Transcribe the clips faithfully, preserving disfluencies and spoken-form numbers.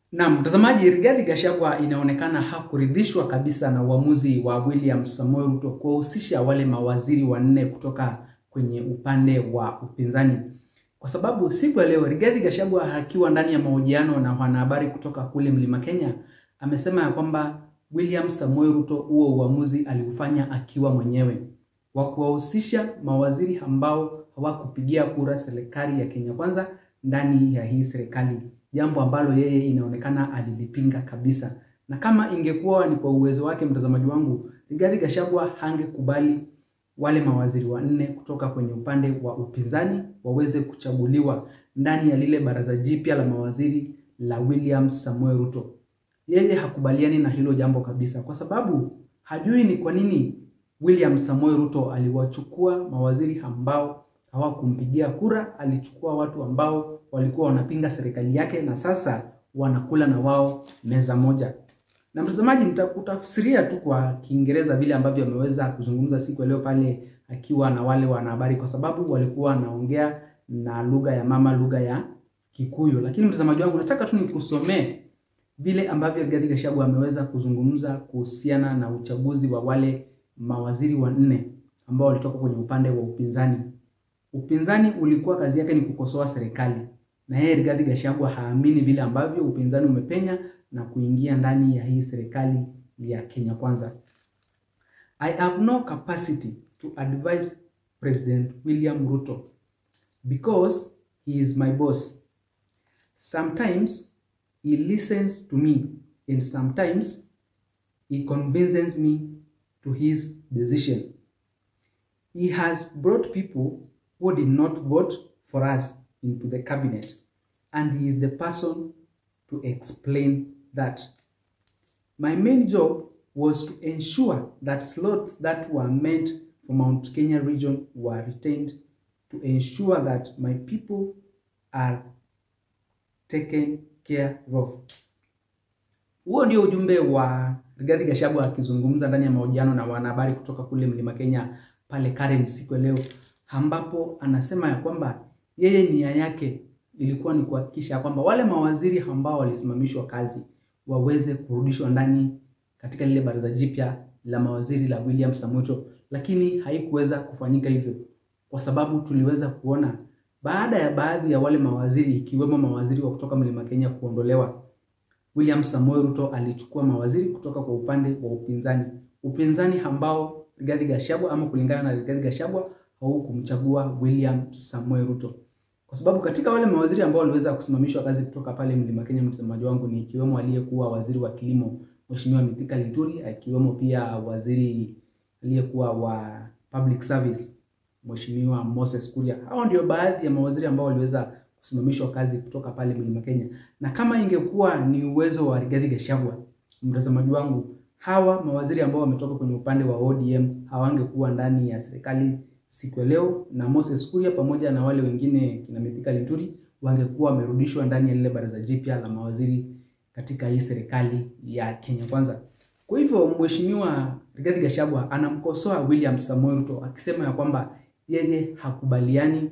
Na mtazamaji, Rigathi Gachagua inaonekana hakuridhishwa kabisa na uamuzi wa William Samoei Ruto kuwahusisha wale mawaziri wanne kutoka kwenye upande wa upinzani. Kwa sababu siku ya leo Rigathi Gachagua akiwa ndani ya mahojiano na wanahabari kutoka kule Mlima Kenya amesema ya kwamba William Samoei Ruto huo uamuzi aliufanya akiwa mwenyewe wa kuwahusisha mawaziri ambao hawakupigia kura serikali ya Kenya Kwanza ndani ya hii serikali, jambo ambalo yeye inaonekana alilipinga kabisa. Na kama ingekuwa ni kwa uwezo wake, mtazamaji wangu, Rigathi Gachagua hangekubali wale mawaziri wanne kutoka kwenye upande wa upinzani waweze kuchaguliwa ndani ya lile baraza jipya la mawaziri la William Samoei Ruto. Yeye hakubaliani na hilo jambo kabisa, kwa sababu hajui ni kwa nini William Samoei Ruto aliwachukua mawaziri ambao hawakumpigia kura. Alichukua watu ambao walikuwa wanapinga serikali yake na sasa wanakula na wao meza moja. Na mtazamaji, nitakutafsiria tu kwa Kiingereza vile ambavyo ameweza kuzungumza siku leo pale akiwa na wale wanahabari, kwa sababu walikuwa wanaongea na lugha ya mama, lugha ya Kikuyu. Lakini mtazamaji wangu, nataka tu nikusomee vile ambavyo Rigathi Gachagua ameweza kuzungumza kuhusiana na uchaguzi wa wale mawaziri wanne ambao walitoka kwenye upande wa upinzani. Upinzani ulikuwa kazi yake ni kukosoa serikali, na yeye Rigathi Gachagua haamini vile ambavyo upinzani umepenya na kuingia ndani ya hii serikali ya Kenya Kwanza. I have no capacity to advise President William Ruto because he is my boss. Sometimes he listens to me and sometimes he convinces me to his decision. He has brought people who did not vote for us into the cabinet, and he is the person to explain that. My main job was to ensure that slots that were meant for Mount Kenya region were retained, to ensure that my people are taken care of. Huo ndio ujumbe wa Rigathi Gachagua akizungumza ndani ya mahojiano na wanahabari kutoka kule Mlima Kenya pale Karen siku leo, ambapo anasema ya kwamba yeye nia yake ilikuwa ni kuhakikisha kwamba wale mawaziri ambao walisimamishwa kazi waweze kurudishwa ndani katika lile baraza jipya la mawaziri la William Samoei Ruto, lakini haikuweza kufanyika hivyo kwa sababu tuliweza kuona baada ya baadhi ya wale mawaziri ikiwemo mawaziri wa kutoka Mlima Kenya kuondolewa, William Samoei Ruto alichukua mawaziri kutoka kwa upande wa upinzani. Upinzani ambao Rigathi Gachagua, ama kulingana na Rigathi Gachagua, haukumchagua William Samoei Ruto. Kwa sababu katika wale mawaziri ambao waliweza kusimamishwa kazi kutoka pale Mlima Kenya, mtazamaji wangu, ni ikiwemo aliyekuwa waziri wa kilimo Mheshimiwa Mithika Linturi, akiwemo pia waziri aliyekuwa wa public service Mheshimiwa Moses Kuria. Hao ndio baadhi ya mawaziri ambao waliweza kusimamishwa kazi kutoka pale Mlima Kenya. Na kama ingekuwa ni uwezo wa Rigathi Gachagua, mtazamaji wangu, hawa mawaziri ambao wametoka kwenye upande wa O D M hawangekuwa ndani ya serikali siku leo, na Moses Kuria pamoja na wale wengine kina Mithika Linturi wangekuwa wamerudishwa ndani ya lile baraza jipya la mawaziri katika hii serikali ya Kenya Kwanza. Kwa hivyo Mheshimiwa Rigathi Gachagua anamkosoa William Samoei Ruto akisema ya kwamba yeye hakubaliani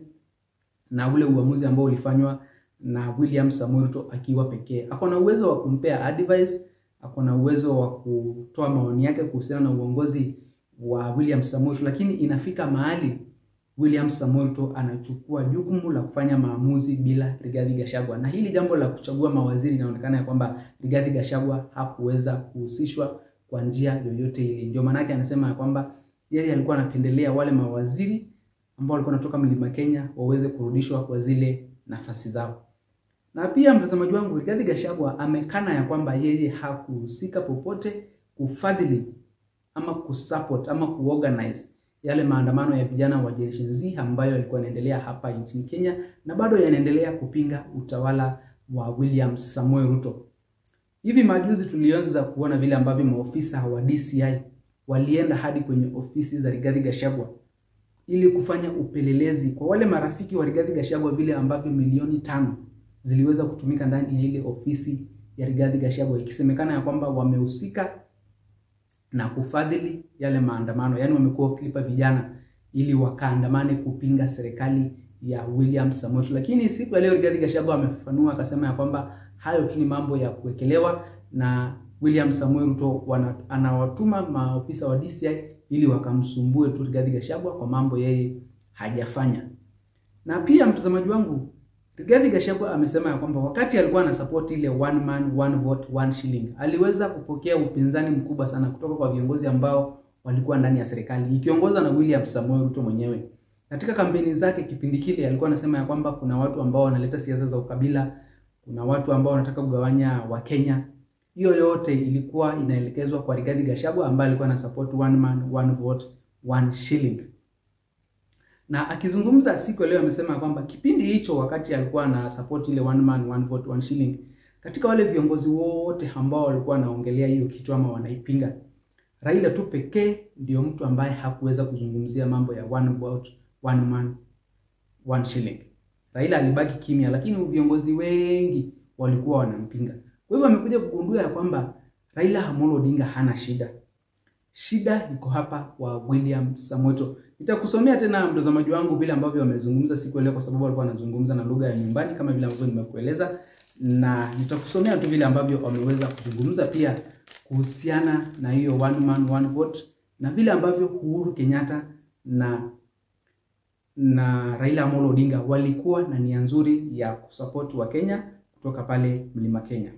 na ule uamuzi ambao ulifanywa na William Samoei Ruto akiwa pekee. Ako na uwezo wa kumpea advice, ako na uwezo wa kutoa maoni yake kuhusiana na uongozi wa William Samoei Ruto, lakini inafika mahali William Samoei Ruto anachukua jukumu la kufanya maamuzi bila Rigathi Gachagua. Na hili jambo la kuchagua mawaziri inaonekana ya kwamba Rigathi Gachagua hakuweza kuhusishwa kwa njia yoyote ile. Ndio maana yake anasema ya kwamba yeye alikuwa anapendelea wale mawaziri ambao walikuwa wanatoka Mlima Kenya waweze kurudishwa kwa zile nafasi zao. Na pia mtazamaji wangu, Rigathi Gachagua amekana ya kwamba yeye hakuhusika popote kufadhili ama kusupport ama kuorganize yale maandamano ya vijana wa Generation Z ambayo yalikuwa yanaendelea hapa nchini Kenya na bado yanaendelea kupinga utawala wa William Samoei Ruto. Hivi majuzi tulianza kuona vile ambavyo maofisa wa D C I walienda hadi kwenye ofisi za Rigathi Gachagua ili kufanya upelelezi kwa wale marafiki wa Rigathi Gachagua, vile ambavyo milioni tano ziliweza kutumika ndani ya ile ofisi ya Rigathi Gachagua, ikisemekana ya kwamba wamehusika na kufadhili yale maandamano. Yani wamekuwa wakilipa vijana ili wakaandamane kupinga serikali ya William Samoei. Lakini siku ya leo Rigathi Gachagua amefafanua akasema ya kwamba hayo tu ni mambo ya kuwekelewa, na William Samoei Ruto wana, anawatuma maofisa wa D C I ili wakamsumbue tu Rigathi Gachagua kwa mambo yeye hajafanya. Na pia mtazamaji wangu, Rigathi Gachagua amesema ya kwamba wakati alikuwa na support ile one man one vote one shilling, aliweza kupokea upinzani mkubwa sana kutoka kwa viongozi ambao walikuwa ndani ya serikali ikiongozwa na William Samoei Ruto mwenyewe. Katika kampeni zake kipindi kile alikuwa anasema ya kwamba kuna watu ambao wanaleta siasa za ukabila, kuna watu ambao wanataka kugawanya wa Kenya. Hiyo yote ilikuwa inaelekezwa kwa Rigathi Gachagua ambaye alikuwa na support one man one vote one shilling. Na akizungumza siku leo amesema kwamba kipindi hicho wakati alikuwa na support ile one man one vote one shilling, katika wale viongozi wote ambao walikuwa wanaongelea hiyo kitu ama wanaipinga, Raila tu pekee ndio mtu ambaye hakuweza kuzungumzia mambo ya one vote one man one shilling. Raila alibaki kimya, lakini viongozi wengi walikuwa wanampinga. Kwa hivyo amekuja kugundua ya kwamba Raila Amolo Odinga hana shida. Shida iko hapa kwa William Samoei Ruto. Nitakusomea tena mtazamaji wangu vile ambavyo wamezungumza siku leo, kwa sababu walikuwa wanazungumza na lugha ya nyumbani kama vile ambavyo nimekueleza, na nitakusomea tu vile ambavyo wameweza kuzungumza pia kuhusiana na hiyo one man one vote, na vile ambavyo Uhuru Kenyatta na na Raila Amolo Odinga walikuwa na nia nzuri ya kusupport wa Kenya kutoka pale Mlima Kenya.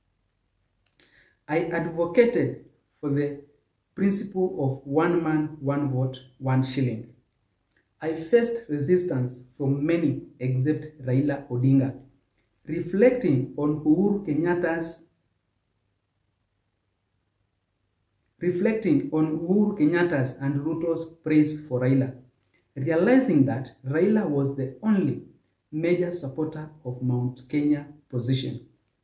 I advocated for the principle of one man one vote one shilling. I faced resistance from many except Raila Odinga. Reflecting on Uhuru Kenyatta's reflecting on Uhuru Kenyatta's and Ruto's praise for Raila, realizing that Raila was the only major supporter of Mount Kenya position,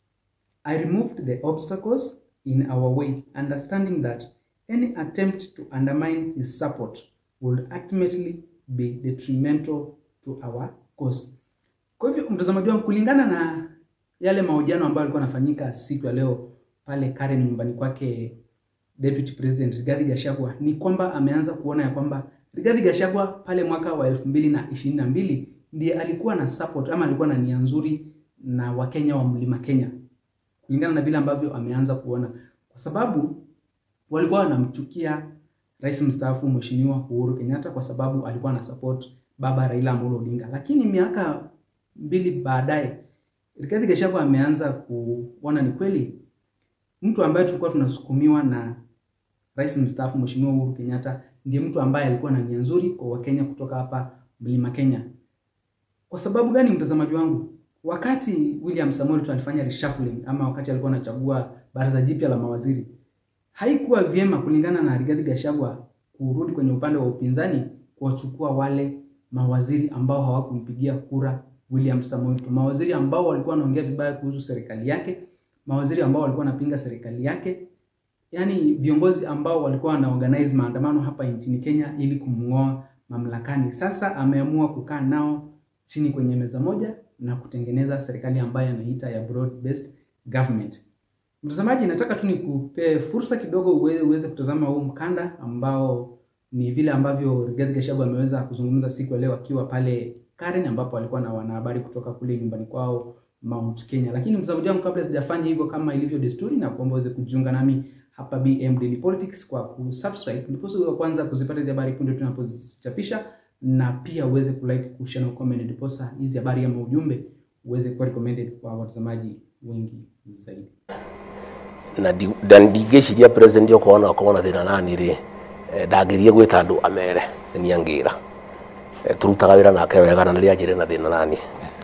I removed the obstacles in our way, understanding that any attempt to undermine his support would ultimately be detrimental to our cause. Kwa hivyo mtazamaji wangu, kulingana na yale mahojiano ambayo yalikuwa yanafanyika siku ya leo pale Karen nyumbani kwake Deputy President Rigathi Gachagua, ni kwamba ameanza kuona ya kwamba Rigathi Gachagua pale mwaka wa elfu mbili na ishirini na mbili ndiye alikuwa na support ama alikuwa na nia nzuri na Wakenya wa Mlima Kenya, kulingana na vile ambavyo ameanza kuona, kwa sababu walikuwa wanamchukia Rais mstaafu Mheshimiwa Uhuru Kenyatta kwa sababu alikuwa na support baba Raila Amolo Odinga. Lakini miaka mbili baadaye Rigathi Gachagua ameanza kuona ni kweli mtu ambaye tulikuwa tunasukumiwa na Rais mstaafu Mheshimiwa Uhuru Kenyatta ndiye mtu ambaye alikuwa na nia nzuri kwa Wakenya kutoka hapa Mlima Kenya. Kwa sababu gani mtazamaji wangu? Wakati William Samoei Ruto alifanya reshuffling ama wakati alikuwa anachagua baraza jipya la mawaziri, haikuwa vyema kulingana na Rigathi Gachagua kurudi kwenye upande wa upinzani kuwachukua wale mawaziri ambao hawakumpigia kura William Samoei Ruto, mawaziri ambao walikuwa wanaongea vibaya kuhusu serikali yake, mawaziri ambao walikuwa wanapinga serikali yake, yani viongozi ambao walikuwa wanaorganize maandamano hapa nchini Kenya ili kumngoa mamlakani. Sasa ameamua kukaa nao chini kwenye meza moja na kutengeneza serikali ambayo anaita ya broad based government. Mtazamaji, nataka tu nikupe fursa kidogo uweze, uweze kutazama huu mkanda ambao ni vile ambavyo Rigathi Gachagua ameweza kuzungumza siku ya leo akiwa pale Karen, ambapo alikuwa na wanahabari kutoka kule nyumbani kwao Mount Kenya. Lakini mtazamaji wangu, kabla sijafanya hivyo, kama ilivyo desturi, na kuomba uweze kujiunga nami hapa B M Daily Politics kwa kusubscribe ndipo uwe kwanza kuzipata hizo habari punde tunapozichapisha, na pia uweze kulike, kushare na comment ndipo hizi habari ama ujumbe uweze kuwa recommended kwa watazamaji wengi zaidi. Na ndigeciria president yo kuona kuona thina nani ri ndagirie gwita andu amere ni angira turutaga wira nake wega na ri ajire na thina nani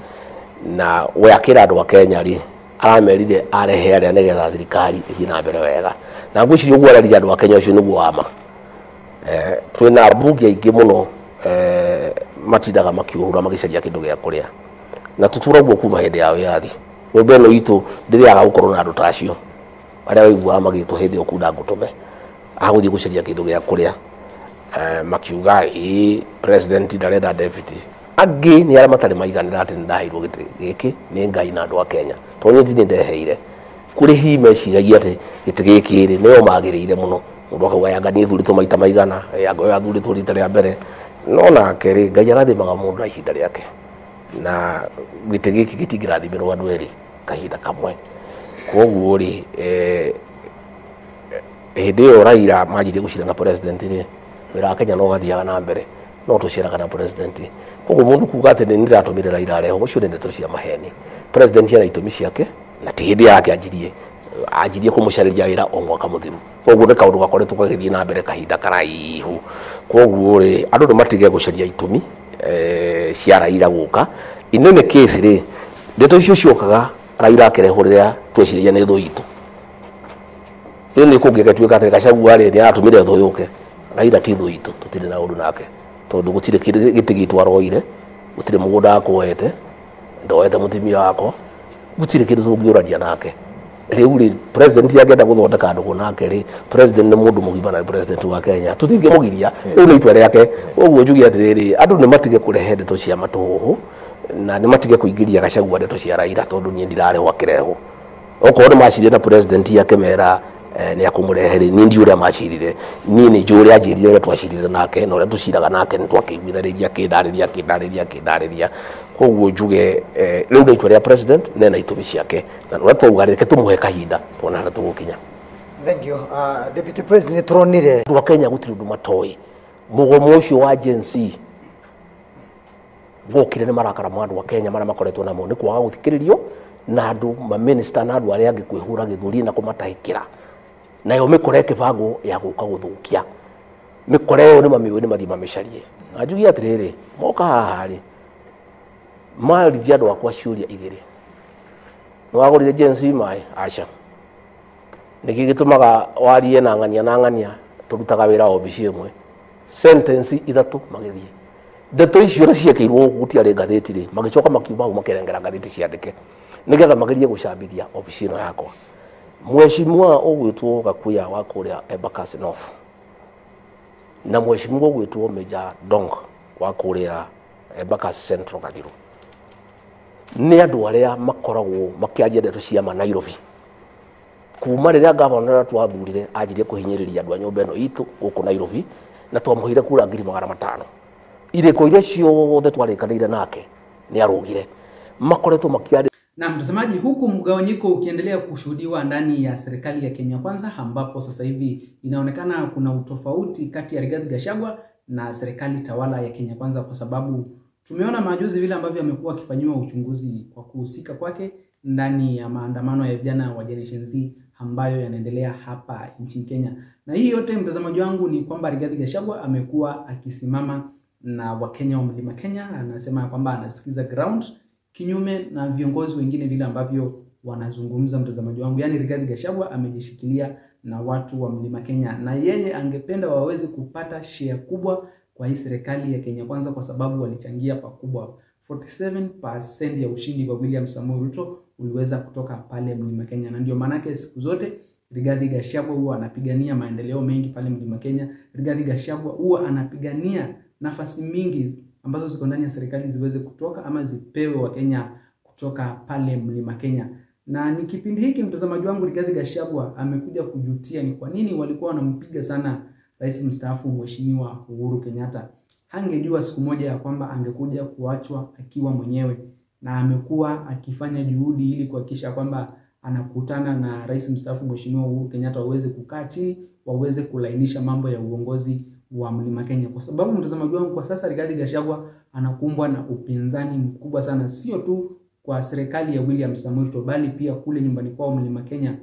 na we akira andu a Kenya ri aramerire arehe aria nigetha thirikari ithii na mbere wega na ngwiciria uguo araria andu a Kenya ucio niguo wama eh twina mbunge aingi muno eh matindaga makiuhura magicaria kindu gia kuria na tutura uguo kuma hindi ya wiathi nyumba ino itu ndiriaga gukorwo na andu tacio aria waigua magitwo hindi yo kunda ngutume aguthii gucaria kindu gia kuria eh makiuga i president ndarenda deputy angi ni aria matari maiganira ati ndaheirwo giti giki ni ngai na andu a Kenya tonyiti ni ndeheire kuri hi meciragia ati giti giki ri niyo magiriire muno mundu akauga yanga ni thurito maita maigana yanga ya thurito rita ria mbere no nake ri ngai arathimaga mundu na ihinda riake na giti giki gitingirathimiro andu eri kahinda kamwe koguo ri eh hindi yo Raila majire gucira na president ri wira Kenya no gathiaga na mbere no tuciraga na president koguo mundu kuga ati ni ndiratumire Raila reho ucio ni ndeto cia maheni. President yana itumi ciake na ti hindi yake anjirie anjirie kumucariria wira o mwaka muthiru koguo ni kaundu gakoretwo gagithie na mbere kahinda karaihu koguo ri andu ni matige gucaria itumi eh cia Raila guka inene case ri ndeto icio ciokaga Raila akerehurira tweciria ni thu itu ni kungigatuika ati Gachagua ri ni aratumire thu yuke Raila ti thu itu tutire na undu nake tondu gutire gitigi roire gutire mugunda akwete ndoete mutimia wako gutire kindu tungiuraria nake riu ri president yagenda guthondeka andu nake ri president ni mundu mugima na president wa Kenya tutinge mugiria riu ni itwa riake uguo njugi atiriri andu ni matige kurehe ndeto cia matuhu na ni matige kuingiria Gachagua ndeto cia Raila tondu ni ndirare wakireho okorwo ni macirie na president yake mera eh, ni akumureheri ni ndi uria macirire ni ni njuri anjirire uria twacirire nake no uria tuciraga nake ni twakiguithariria kindariria kindariria kindariria koguo njuge eh, riu ni itwa ria president nena itumi ciake na no twaugarike tumuhe kahinda tuona na tugukinya. Thank you. Uh, Deputy President turonire twa Kenya gutiri undu matoi mugomo ucio wa agency vokire ni marakara mwandu wa Kenya mara makoretwo namo ni kwaga guthikiririo na andu ma minister na andu aria angi kwihura githuri na kumatahikira nayo mikore kibango ya guka guthukia mikore yo ni mamiwe ni mathima mecarie ajugi atiriri moka haha ri mali viado wakwa ciuria igiri no agorire agency mai acha niki gitumaga warie na ngania na ngania turutaga wira obici imwe sentence ithatu magithie ndeto icio ria ciekirwo gutiari ngatheti ri magicoka makiuma u makerengera ngatheti ciandike nigetha magirie gucambithia obici ino yakwa. Mheshimiwa ogwitwo Gakuya wa kuria Embakasi North na mheshimiwa ogwitwo Major Dong wa kuria Embakasi Central Gathiru ni andu aria makoragwo makiaria ndeto cia ma Nairobi kuma riria governor twathurire anjirie kuhinyiriria andu a nyumba ino itu guku Nairobi na twamuhire kura ngiri magana matano iriko iria ciothe twarikaniire nake ni arugire makoretwo makiaria. Na mtazamaji, huku mgawanyiko ukiendelea kushuhudiwa ndani ya serikali ya Kenya Kwanza, ambapo sasa hivi inaonekana kuna utofauti kati ya Rigathi Gachagua na serikali tawala ya Kenya Kwanza, kwa sababu tumeona majuzi vile ambavyo amekuwa akifanywa uchunguzi kwa kuhusika kwake ndani ya maandamano ya vijana wa Generation Z ambayo yanaendelea hapa nchini Kenya. Na hii yote mtazamaji wangu ni kwamba Rigathi Gachagua amekuwa akisimama na Wakenya wa Mlima Kenya, anasema kwamba anasikiza ground kinyume na viongozi wengine vile ambavyo wanazungumza mtazamaji wangu. Yani Rigathi Gachagua amejishikilia na watu wa Mlima Kenya, na yeye angependa waweze kupata share kubwa kwa hii serikali ya Kenya Kwanza, kwa sababu walichangia pakubwa. arobaini na saba percent ya ushindi wa William Samoei Ruto uliweza kutoka pale Mlima Kenya, na ndio maana siku zote Rigathi Gachagua huwa anapigania maendeleo mengi pale Mlima Kenya. Rigathi Gachagua huwa anapigania nafasi mingi ambazo ziko ndani ya serikali ziweze kutoka ama zipewe wa Kenya kutoka pale Mlima Kenya. Na ni kipindi hiki mtazamaji wangu, Rigathi Gachagua amekuja kujutia ni kwa nini walikuwa wanampiga sana rais mstaafu Mheshimiwa Uhuru Kenyatta. Hangejua siku moja ya kwamba angekuja kuachwa akiwa mwenyewe, na amekuwa akifanya juhudi ili kuhakikisha kwamba anakutana na rais mstaafu Mheshimiwa Uhuru Kenyatta waweze kukaa chini, waweze kulainisha mambo ya uongozi wa Mlima Kenya. Kwa sababu mtazamaji wangu, kwa sasa Rigathi Gachagua anakumbwa na upinzani mkubwa sana, sio tu kwa serikali ya William Samoei Ruto bali pia kule nyumbani kwao Mlima Kenya.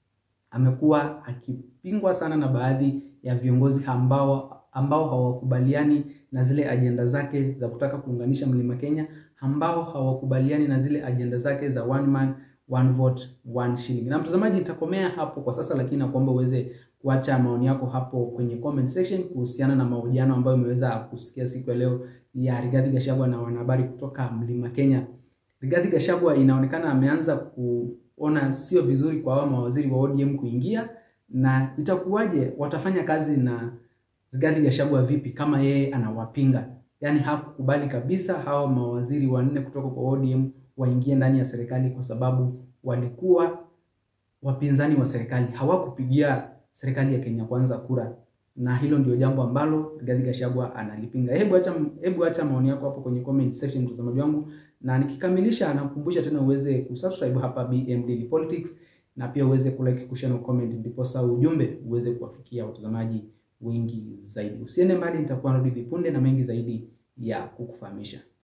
Amekuwa akipingwa sana na baadhi ya viongozi ambao ambao hawakubaliani na zile ajenda zake za kutaka kuunganisha Mlima Kenya, ambao hawakubaliani na zile ajenda zake za one man one vote one shilling. Na mtazamaji, nitakomea hapo kwa sasa, lakini nakuomba uweze kuacha maoni yako hapo kwenye comment section kuhusiana na mahojiano ambayo umeweza kusikia siku ya leo ya Rigathi Gachagua na wanahabari kutoka Mlima Kenya. Rigathi Gachagua inaonekana ameanza kuona sio vizuri kwa hao mawaziri wa O D M kuingia, na itakuwaje, watafanya kazi na Rigathi Gachagua vipi kama yeye anawapinga? Yani hakukubali kabisa hao mawaziri wanne kutoka kwa O D M waingie ndani ya serikali kwa sababu walikuwa wapinzani wa serikali, hawakupigia serikali ya Kenya Kwanza kura, na hilo ndio jambo ambalo Rigathi Gachagua analipinga. Hebu acha hebu acha maoni yako hapo kwenye comment section mtazamaji wangu, na nikikamilisha nakukumbusha tena uweze kusubscribe hapa B M Daily Politics na pia uweze kulike, kushare na comment, ndipo sasa ujumbe uweze kuwafikia watazamaji wengi zaidi. Usiende mbali, nitakuwa narudi vipunde na mengi zaidi ya kukufahamisha.